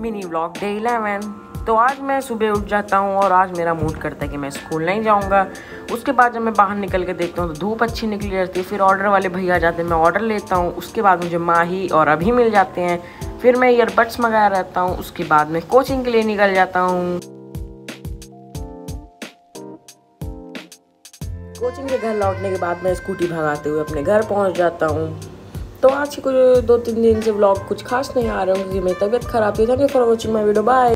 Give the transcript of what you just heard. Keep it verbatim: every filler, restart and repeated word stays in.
Mini vlog day eleven. तो आज मैं सुबह उठ जाता हूँ और आज मेरा मूड करता है कि मैं स्कूल नहीं जाऊँगा। उसके बाद जब मैं बाहर निकल के देखता हूँ तो धूप अच्छी निकली रहती है। फिर ऑर्डर वाले भैया जाते हैं, मैं ऑर्डर लेता हूँ। उसके बाद मुझे माही और अभी मिल जाते हैं। फिर मैं ईयरबड्स मंगाया रहता हूँ। उसके बाद मैं कोचिंग के लिए निकल जाता हूँ। कोचिंग से घर लौटने के बाद मैं स्कूटी भगाते हुए अपने घर पहुँच जाता हूँ। तो आज कुछ दो तीन दिन से व्लॉग कुछ खास नहीं आ रहा हूँ क्योंकि मेरी तबीयत खराब थी। Thank you for watching my video, bye.